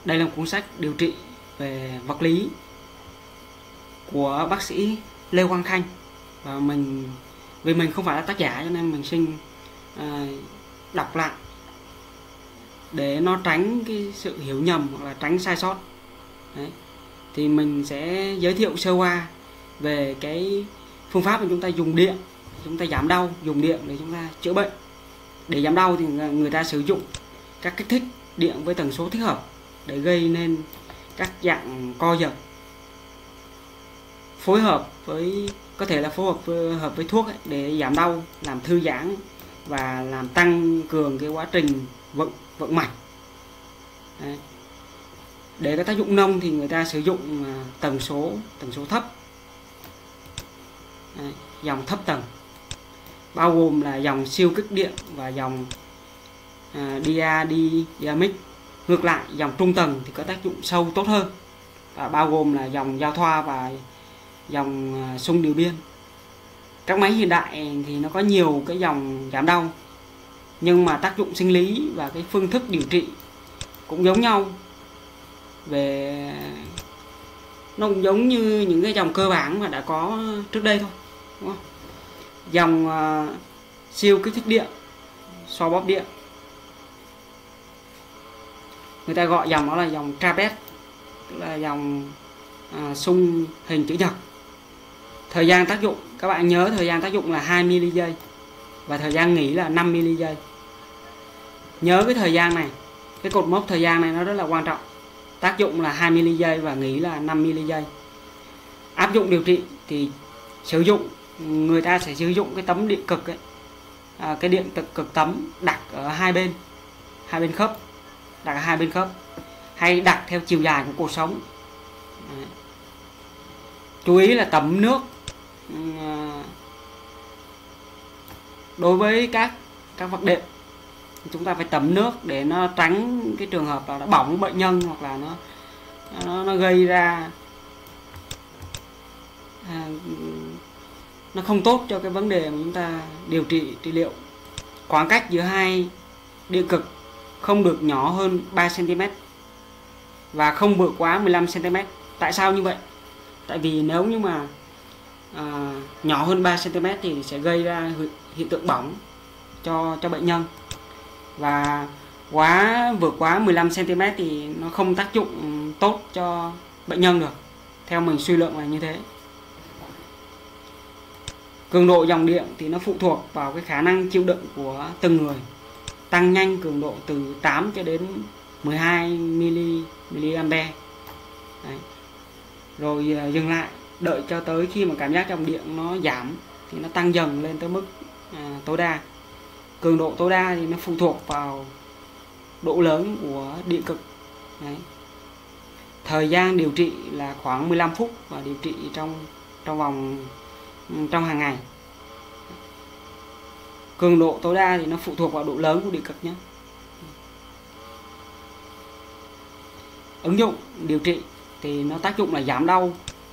Đây là một cuốn sách điều trị về vật lý của bác sĩ Lê Quang Khanh, và vì mình không phải là tác giả cho nên mình xin đọc lại để nó tránh cái sự hiểu nhầm hoặc là tránh sai sót. Đấy. Thì mình sẽ giới thiệu sơ qua về cái phương pháp mà chúng ta dùng điện, chúng ta giảm đau, dùng điện để chúng ta chữa bệnh. Để giảm đau thì người ta sử dụng các kích thích điện với tần số thích hợp để gây nên các dạng co giật, phối hợp với có thể là phối hợp với thuốc ấy, để giảm đau, làm thư giãn và làm tăng cường cái quá trình vận mạch. Đấy. Để có tác dụng nông thì người ta sử dụng tần số thấp. Đấy, dòng thấp tầng bao gồm là dòng siêu kích điện và dòng dynamic. Ngược lại, dòng trung tầng thì có tác dụng sâu tốt hơn, và bao gồm là dòng giao thoa và dòng xung điều biên. Các máy hiện đại thì nó có nhiều cái dòng giảm đau, nhưng mà tác dụng sinh lý và cái phương thức điều trị cũng giống nhau. Nó cũng giống như những cái dòng cơ bản mà đã có trước đây thôi, đúng không? Dòng siêu kích thích điện, xoa bóp điện, người ta gọi dòng đó là dòng trapeze, tức là dòng xung hình chữ nhật. Thời gian tác dụng, các bạn nhớ thời gian tác dụng là 20 ms giây và thời gian nghỉ là 50 ms giây. Nhớ cái thời gian này, cái cột mốc thời gian này nó rất là quan trọng. Tác dụng là 20 ms giây và nghỉ là 50 ms giây. Áp dụng điều trị thì người ta sẽ sử dụng cái tấm điện cực ấy, cái điện cực tấm đặt ở hai bên khớp, đặt ở hai bên khớp, hay đặt theo chiều dài của cột sống. Đấy. Chú ý là tẩm nước đối với các vật đệm, chúng ta phải tẩm nước để nó tránh cái trường hợp là nó bỏng bệnh nhân, hoặc là nó gây ra nó không tốt cho cái vấn đề mà chúng ta trị liệu. Khoảng cách giữa hai điện cực không được nhỏ hơn 3 cm và không vượt quá 15 cm. Tại sao như vậy? Tại vì nếu như mà nhỏ hơn 3 cm thì sẽ gây ra hiện tượng bỏng cho bệnh nhân, và vượt quá 15 cm thì nó không tác dụng tốt cho bệnh nhân được. Theo mình suy luận là như thế. Cường độ dòng điện thì nó phụ thuộc vào cái khả năng chịu đựng của từng người. Tăng nhanh cường độ từ 8 cho đến 12 mA. Rồi dừng lại, đợi cho tới khi mà cảm giác dòng điện nó giảm thì nó tăng dần lên tới mức tối đa. Cường độ tối đa thì nó phụ thuộc vào độ lớn của điện cực. Đấy. Thời gian điều trị là khoảng 15 phút và điều trị trong hàng ngày. Cường độ tối đa thì nó phụ thuộc vào độ lớn của điện cực nhé. Ứng dụng điều trị thì nó tác dụng là giảm đau.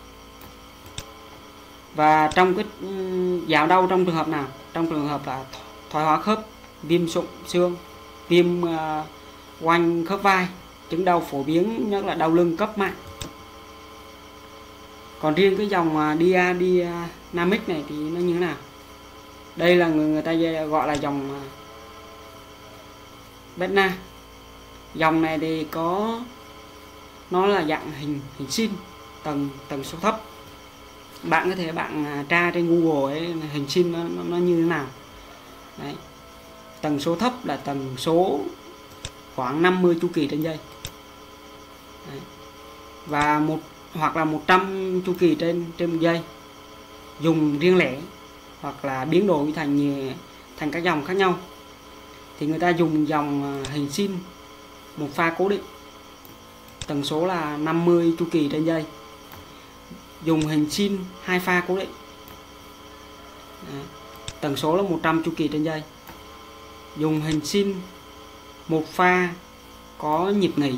Và trong cái giảm đau trong trường hợp nào? Trong trường hợp là thoái hóa khớp, viêm sụn xương, viêm quanh khớp vai, chứng đau phổ biến nhất là đau lưng cấp mạng. Còn riêng cái dòng dynamic này thì nó như thế nào? Đây là người ta gọi là dòng Bedna. Dòng này thì nó là dạng hình sin, tần số thấp. Bạn có thể tra trên Google ấy, hình sin nó như thế nào. Đấy. Tần số thấp là tần số khoảng 50 chu kỳ trên giây. Đấy. Và hoặc là 100 chu kỳ trên một giây. Dùng riêng lẻ hoặc là biến đổi thành các dòng khác nhau. Thì người ta dùng dòng hình sin một pha cố định, tần số là 50 chu kỳ trên giây. Dùng hình sin hai pha cố định, tần số là 100 chu kỳ trên giây. Dùng hình sin một pha có nhịp nghỉ.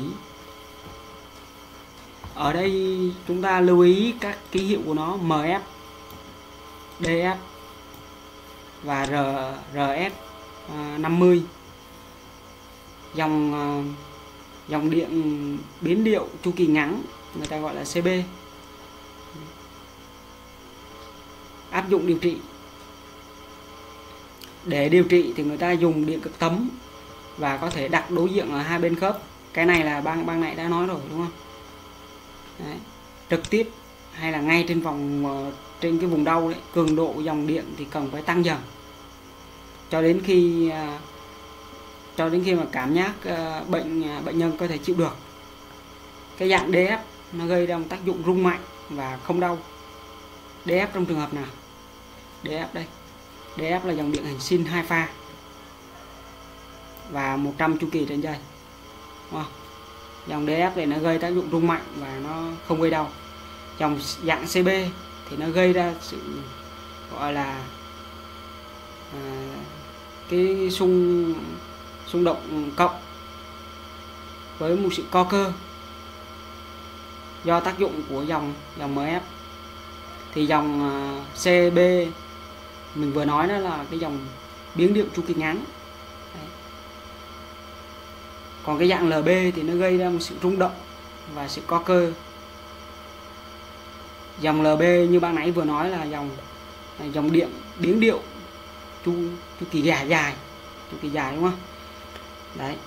Ở đây chúng ta lưu ý các ký hiệu của nó: MF, DF và RS 50. Dòng Dòng điện biến điệu chu kỳ ngắn, người ta gọi là CB. Áp dụng điều trị. Để điều trị thì người ta dùng điện cực tấm và có thể đặt đối diện ở hai bên khớp. Cái này là băng này đã nói rồi đúng không? Đấy. Trực tiếp hay là ngay trên trên cái vùng đau đấy, cường độ dòng điện thì cần phải tăng dần cho đến khi mà cảm giác bệnh nhân có thể chịu được. Cái dạng DF nó gây ra một tác dụng rung mạnh và không đau. DF trong trường hợp nào? DF đây. DF là dòng điện hình sin 2 pha và 100 chu kỳ trên giây. Dòng DF này nó gây tác dụng rung mạnh và nó không gây đau. Dòng dạng CB thì nó gây ra sự gọi là cái xung động cộng với một sự co cơ do tác dụng của dòng MF. Thì dòng CB mình vừa nói đó là cái dòng biến điệu chu kỳ ngắn. Đấy. Còn cái dạng LB thì nó gây ra một sự rung động và sự co cơ. Dòng LB như ban nãy vừa nói là dòng điện biến điệu chu kỳ dài, chu kỳ dài đúng không? Đấy.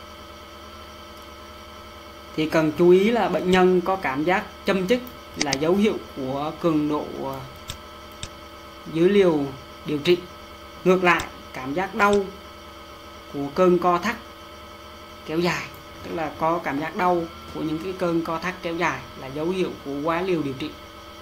Thì cần chú ý là bệnh nhân có cảm giác châm chích là dấu hiệu của cường độ dưới liều điều trị. Ngược lại, cảm giác đau của cơn co thắt kéo dài, tức là có cảm giác đau của những cái cơn co thắt kéo dài là dấu hiệu của quá liều điều trị.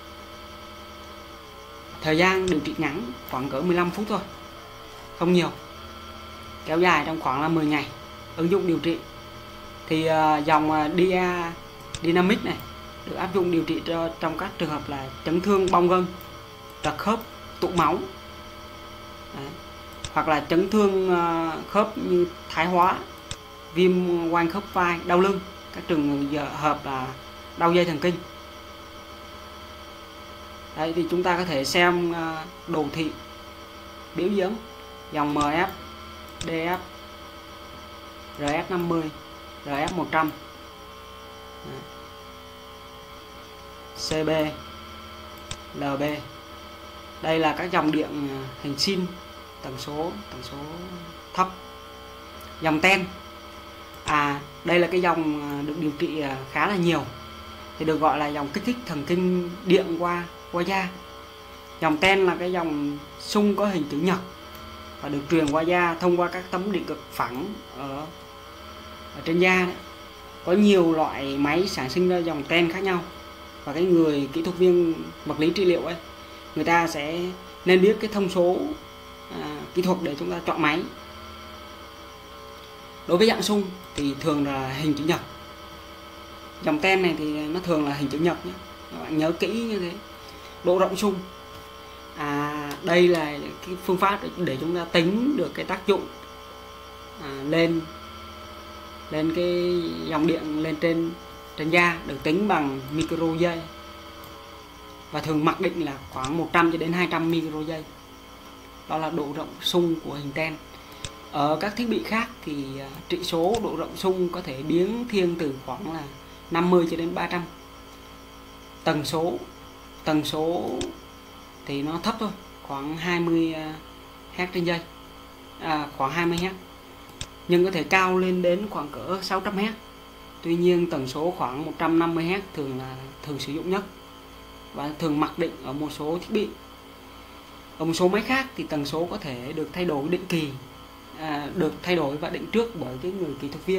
Thời gian điều trị ngắn khoảng cỡ 15 phút thôi, không nhiều. Kéo dài trong khoảng là 10 ngày. Ứng dụng điều trị thì dòng Dynamic này được áp dụng điều trị trong các trường hợp là chấn thương bong gân, trật khớp, tụ máu. Đấy. Hoặc là chấn thương khớp như thái hóa, viêm quanh khớp vai, đau lưng, các trường hợp là đau dây thần kinh. Đấy, thì chúng ta có thể xem đồ thị biểu diễn dòng MF, DF, RF50, RF100, CB, LB. Đây là các dòng điện hình sin tần số thấp. Dòng TEN, đây là cái dòng được điều trị khá là nhiều, thì được gọi là dòng kích thích thần kinh điện qua da. Dòng TEN là cái dòng xung có hình chữ nhật và được truyền qua da thông qua các tấm điện cực phẳng ở trên da đấy. Có nhiều loại máy sản sinh ra dòng TEN khác nhau, và cái người kỹ thuật viên vật lý trị liệu ấy, người ta sẽ nên biết cái thông số kỹ thuật để chúng ta chọn máy. Đối với dạng xung thì thường là hình chữ nhật. Dòng TEN này thì nó thường là hình chữ nhật nhé, các bạn nhớ kỹ như thế. Độ rộng xung, đây là cái phương pháp để chúng ta tính được cái tác dụng lên cái dòng điện lên trên da, được tính bằng micro giây và thường mặc định là khoảng 100 cho đến 200 micro giây. Đó là độ rộng xung của hình TEN. Ở các thiết bị khác thì trị số độ rộng xung có thể biến thiên từ khoảng là 50 cho đến 300. Tần số thì nó thấp thôi, khoảng 20 Hz trên giây, khoảng 20 Hz, nhưng có thể cao lên đến khoảng cỡ 600 Hz. Tuy nhiên tần số khoảng 150 Hz thường sử dụng nhất và thường mặc định ở một số thiết bị. Ở một số máy khác thì tần số có thể được thay đổi định kỳ, được thay đổi và định trước bởi cái người kỹ thuật viên.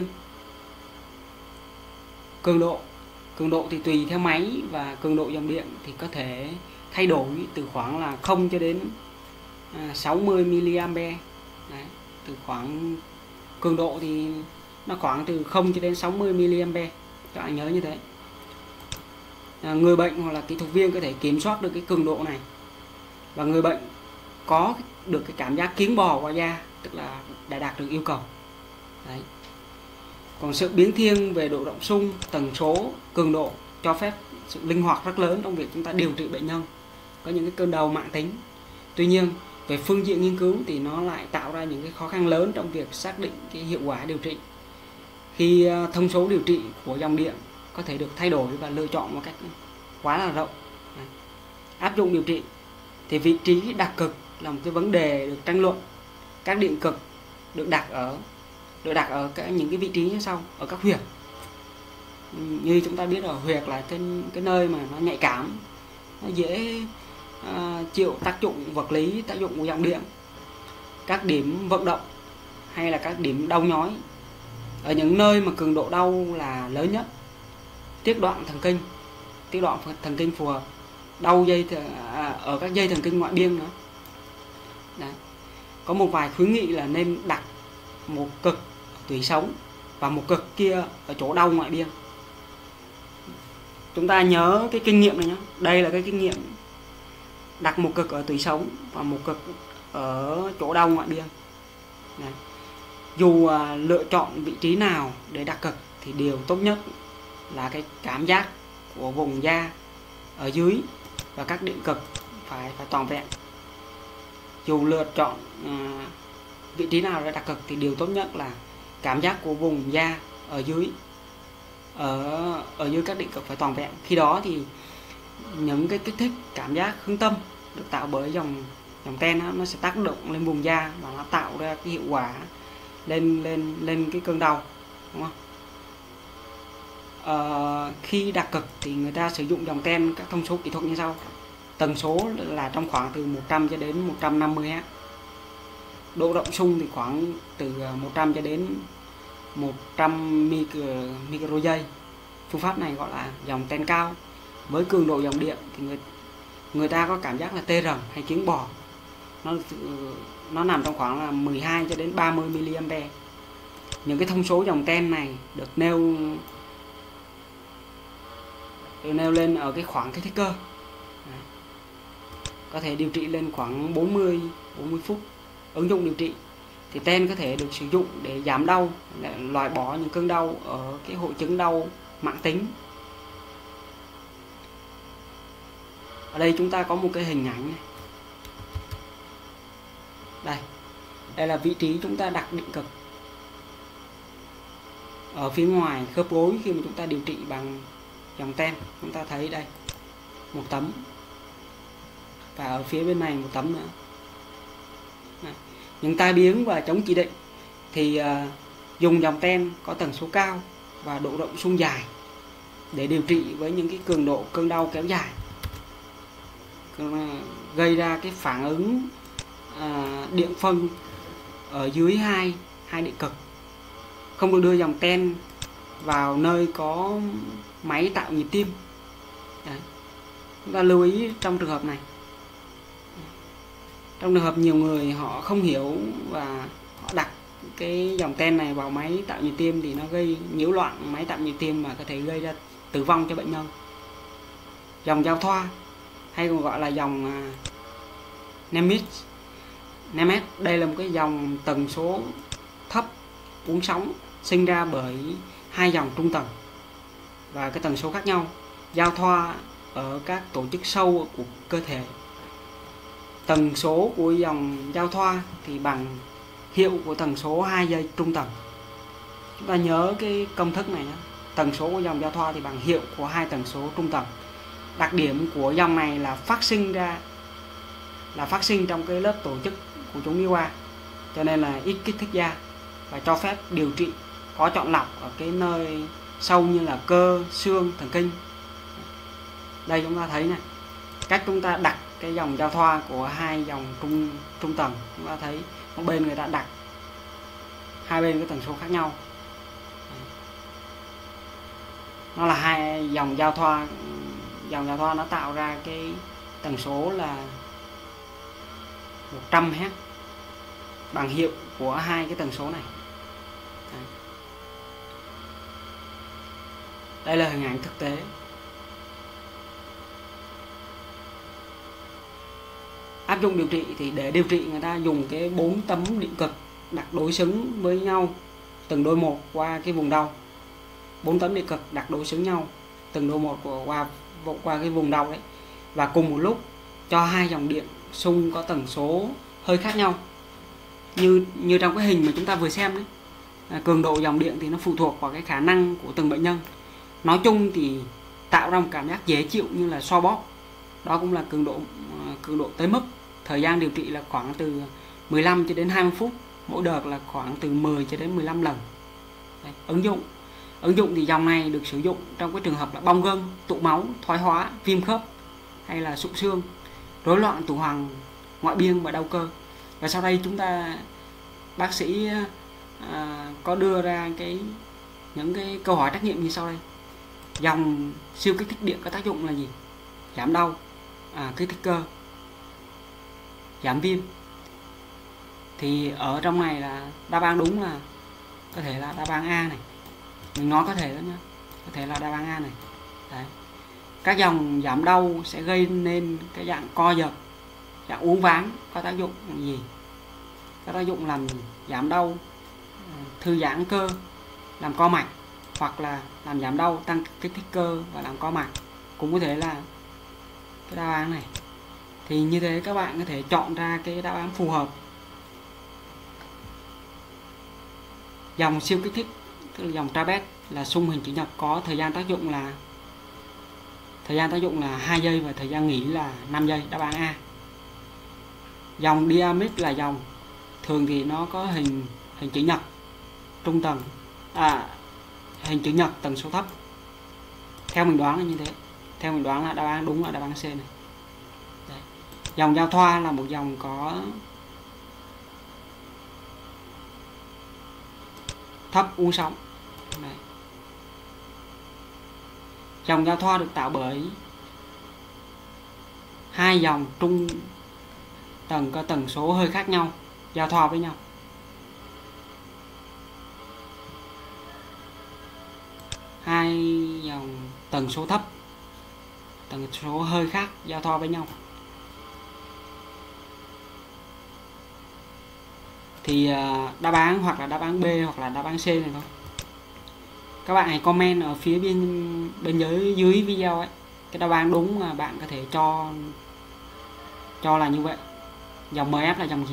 Cường độ thì tùy theo máy, và cường độ dòng điện thì có thể thay đổi từ khoảng là 0 cho đến 60 mA. Đấy, từ khoảng cường độ thì nó khoảng từ 0 cho đến 60 mA, các bạn nhớ như thế. Người bệnh hoặc là kỹ thuật viên có thể kiểm soát được cái cường độ này, và người bệnh có được cái cảm giác kiến bò qua da, tức là đã đạt được yêu cầu. Đấy. Còn sự biến thiên về độ rộng xung, tần số, cường độ cho phép sự linh hoạt rất lớn trong việc chúng ta điều trị bệnh nhân có những cái cơn đau mãn tính. Tuy nhiên về phương diện nghiên cứu thì nó lại tạo ra những cái khó khăn lớn trong việc xác định cái hiệu quả điều trị. khi thông số điều trị của dòng điện có thể được thay đổi và lựa chọn một cách quá là rộng. Áp dụng điều trị thì vị trí đặt cực là một cái vấn đề được tranh luận. Các điện cực được đặt ở những cái vị trí như sau, ở các huyệt. Như chúng ta biết ở huyệt là cái nơi mà nó nhạy cảm, nó dễ chịu tác dụng vật lý, tác dụng của dòng điện. Các điểm vận động hay là các điểm đau nhói ở những nơi mà cường độ đau là lớn nhất. Tiết đoạn thần kinh phù hợp, đau ở các dây thần kinh ngoại biên nữa. Đấy. Có một vài khuyến nghị là nên đặt một cực ở tủy sống và một cực kia ở chỗ đau ngoại biên. Chúng ta nhớ cái kinh nghiệm này nhé. Đây là cái kinh nghiệm đặt một cực ở tủy sống và một cực ở chỗ đau ngoại biên. Đấy. Dù lựa chọn vị trí nào để đặt cực thì điều tốt nhất là cái cảm giác của vùng da ở dưới và các điện cực phải toàn vẹn. Dù lựa chọn vị trí nào để đặt cực thì điều tốt nhất là cảm giác của vùng da ở dưới các điện cực phải toàn vẹn. Khi đó thì những cái kích thích cảm giác hướng tâm được tạo bởi dòng ten nó sẽ tác động lên vùng da và nó tạo ra cái hiệu quả lên cái cơn đau, đúng không? Khi đặt cực thì người ta sử dụng dòng ten các thông số kỹ thuật như sau. Tần số là trong khoảng từ 100 cho đến 150 Hz. Độ rộng xung thì khoảng từ 100 cho đến 100 microgiây. Phương pháp này gọi là dòng ten cao. Với cường độ dòng điện thì người ta có cảm giác là tê rần hay kiến bò. Nó nằm trong khoảng là 12 cho đến 30 mA. Những cái thông số dòng ten này được nêu lên ở cái khoảng kích thích cơ. Đấy. Có thể điều trị lên khoảng 40 phút. Ứng dụng điều trị thì ten có thể được sử dụng để giảm đau, để loại bỏ những cơn đau ở cái hội chứng đau mãn tính. Ở đây chúng ta có một cái hình ảnh này. Đây là vị trí chúng ta đặt điện cực ở phía ngoài khớp gối khi mà chúng ta điều trị bằng dòng ten. Chúng ta thấy đây một tấm và ở phía bên này một tấm nữa. Những tai biến và chống chỉ định thì dùng dòng ten có tần số cao và độ rộng xung dài để điều trị với những cái cường độ cơn đau kéo dài, gây ra cái phản ứng điện phân ở dưới hai điện cực. Không được đưa dòng ten vào nơi có máy tạo nhịp tim. Đấy. Chúng ta lưu ý trong trường hợp này. Trong trường hợp nhiều người họ không hiểu và họ đặt cái dòng ten này vào máy tạo nhịp tim thì nó gây nhiễu loạn máy tạo nhịp tim mà có thể gây ra tử vong cho bệnh nhân. Dòng giao thoa hay còn gọi là dòng Nemes, đây là một cái dòng tần số thấp uốn sóng sinh ra bởi hai dòng trung tầng và cái tần số khác nhau, giao thoa ở các tổ chức sâu của cơ thể. Tần số của dòng giao thoa thì bằng hiệu của tần số hai dây trung tầng. Chúng ta nhớ cái công thức này nhé. Tần số của dòng giao thoa thì bằng hiệu của hai tần số trung tầng. Đặc điểm của dòng này là phát sinh trong cái lớp tổ chức của chúng đi qua, cho nên là ít kích thích da và cho phép điều trị có chọn lọc ở cái nơi sâu như là cơ, xương, thần kinh. Đây chúng ta thấy này, cách chúng ta đặt cái dòng giao thoa của hai dòng trung tầng. Chúng ta thấy một bên người ta đặt hai bên cái tần số khác nhau. Nó là hai dòng giao thoa. Dòng giao thoa nó tạo ra cái tần số là 100 Hz bằng hiệu của hai cái tần số này. Đây là hình ảnh thực tế. Áp dụng điều trị thì để điều trị người ta dùng cái 4 tấm điện cực đặt đối xứng với nhau từng đôi một qua cái vùng đau. 4 tấm điện cực đặt đối xứng nhau từng đôi một qua cái vùng đau đấy, và cùng một lúc cho hai dòng điện xung có tần số hơi khác nhau, như trong cái hình mà chúng ta vừa xem đấy. cường độ dòng điện thì nó phụ thuộc vào cái khả năng của từng bệnh nhân. Nói chung thì tạo ra một cảm giác dễ chịu như là xoa bóp, đó cũng là cường độ tới mức. Thời gian điều trị là khoảng từ 15 cho đến 20 phút, mỗi đợt là khoảng từ 10 cho đến 15 lần. Đấy, ứng dụng thì dòng này được sử dụng trong cái trường hợp là bong gân, tụ máu, thoái hóa, viêm khớp hay là sụn xương, rối loạn tuần hoàn ngoại biên và đau cơ. Và sau đây bác sĩ có đưa ra những cái câu hỏi trắc nghiệm như sau đây. Dòng siêu kích thích điện có tác dụng là gì? Giảm đau, kích thích cơ, giảm viêm. Thì ở trong này là đáp án đúng là có thể là đáp án A này. Mình nói có thể đó nhá, có thể là đáp án A này. Đấy. Các dòng giảm đau sẽ gây nên cái dạng co giật, dạng uốn ván, có tác dụng gì? Có tác dụng làm giảm đau, thư giãn cơ, làm co mạch, hoặc là làm giảm đau, tăng kích thích cơ và làm co mạch. Cũng có thể là cái đáp án này. Thì như thế các bạn có thể chọn ra cái đáp án phù hợp. Dòng siêu kích thích, tức là dòng Trabet, là xung hình chữ nhật, có thời gian tác dụng là 2 giây và thời gian nghỉ là 5 giây, đáp án A. Dòng Diamix là dòng thường thì nó có hình chữ nhật trung tầng, hình chữ nhật tần số thấp. Theo mình đoán là như thế. Theo mình đoán là đáp án đúng là đáp án C này. Đấy. Dòng giao thoa là một dòng có thấp u sóng. Đấy. Dòng giao thoa được tạo bởi hai dòng trung tầng có tần số hơi khác nhau giao thoa với nhau. Hai dòng tần số thấp, tần số hơi khác giao thoa với nhau. Thì đáp án hoặc là đáp án B hoặc là đáp án C này thôi. Các bạn hãy comment ở phía bên dưới video ấy, cái đáp án đúng mà bạn có thể cho là như vậy. Dòng MF là dòng gì?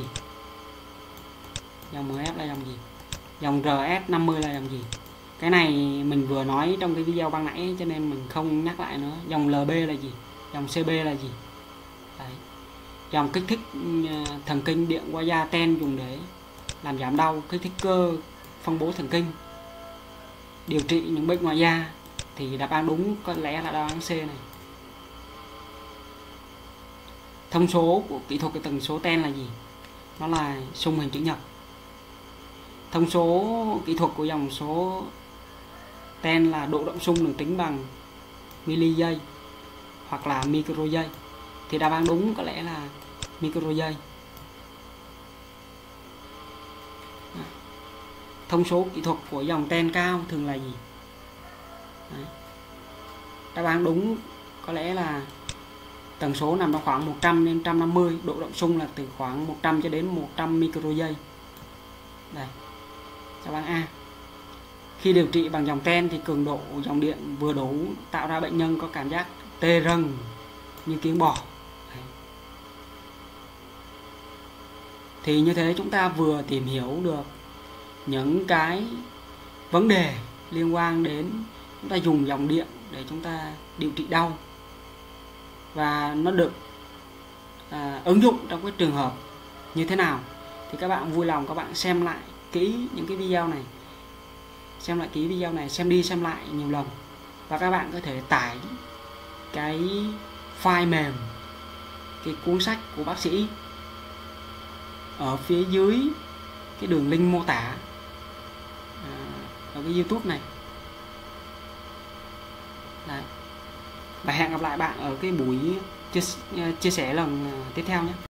Dòng MF là dòng gì? Dòng RS50 là dòng gì? Cái này mình vừa nói trong cái video ban nãy cho nên mình không nhắc lại nữa. Dòng LB là gì? Dòng CB là gì? Đấy. Dòng kích thích thần kinh điện qua da ten dùng để làm giảm đau, kích thích cơ, phân bố thần kinh, điều trị những bệnh ngoài da. Thì đáp án đúng có lẽ là đáp án C này. Thông số của kỹ thuật cái tần số ten là gì? Nó là xung hình chữ nhật. Thông số kỹ thuật của dòng số ten là độ động xung được tính bằng mili giây hoặc là micro giây. Thì đáp án đúng có lẽ là micro giây. Thông số kỹ thuật của dòng ten cao thường là gì? Đấy. Đáp án đúng có lẽ là tần số nằm trong khoảng 100 đến 150, độ động xung là từ khoảng 100 cho đến 100 micro giây. Đây. Đáp án A. Khi điều trị bằng dòng ten thì cường độ dòng điện vừa đủ tạo ra bệnh nhân có cảm giác tê rần như kiến bò. Đấy. Thì như thế chúng ta vừa tìm hiểu được những cái vấn đề liên quan đến chúng ta dùng dòng điện để chúng ta điều trị đau, và nó được ứng dụng trong cái trường hợp như thế nào. Thì các bạn vui lòng các bạn xem lại kỹ những cái video này, xem đi xem lại nhiều lần, và các bạn có thể tải cái file mềm, cái cuốn sách của bác sĩ ở phía dưới cái đường link mô tả ở cái YouTube này. Đấy. Và hẹn gặp lại bạn ở cái buổi chia sẻ lần tiếp theo nhé.